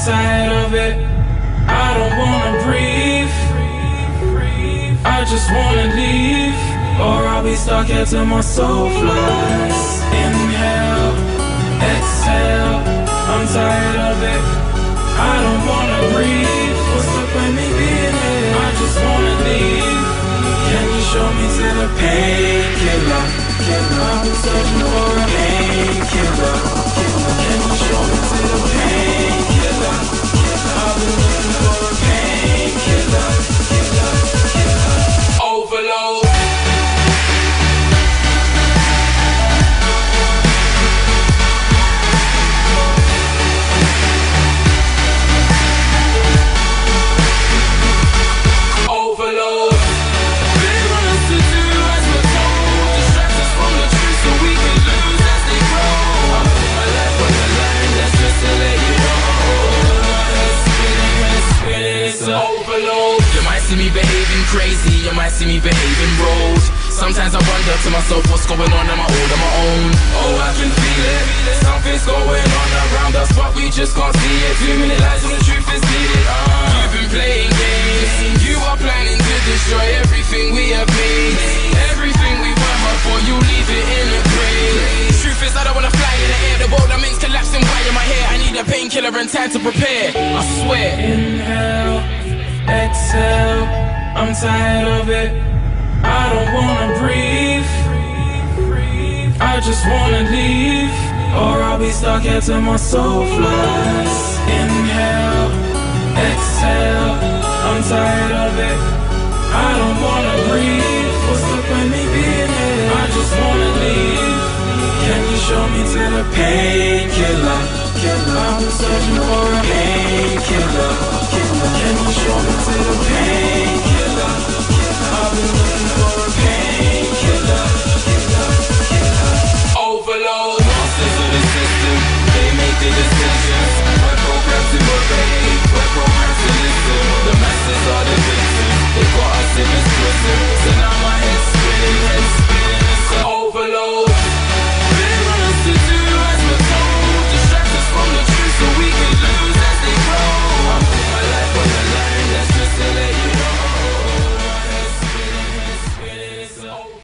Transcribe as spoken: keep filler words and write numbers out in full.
tired of it. I don't wanna breathe. I just wanna leave, or I'll be stuck here till my soul flies. Inhale, exhale, I'm tired of it. I don't wanna breathe. What's the point me being here? I just wanna leave. Can you show me to the painkiller? I've been searching for a painkiller. Can you show me to the painkiller? I've been looking for a painkiller. Overload. Overload. You might see me behaving crazy, you might see me behaving rogue. Sometimes I wonder to myself what's going on, am I all on my own? Oh, I can feel it, something's going on around us, but we just can't see it. Too many lies and the truth is needed. uh, You've been playing games, you are planning to destroy everything we have made. Everything we worked hard for, you leave it in a grave. Truth is I don't wanna fly in the air, the world that means collapsing. Why am I here? I need a painkiller and time to prepare, I swear. Inhale, exhale, I'm tired of it. I don't wanna breathe. I just wanna leave, or I'll be stuck here till my soul flies. Inhale, exhale, I'm tired of it. I don't wanna breathe. What's the point me being here? I just wanna leave. Can you show me to the painkiller? I've been searching for a painkiller. Can you show me to the painkiller? I've been looking for a painkiller. Overload. Masters of the system, they make the decisions. We're programmed to obey, we're programmed to listen. The masses are the victims, they got us in this prison. So now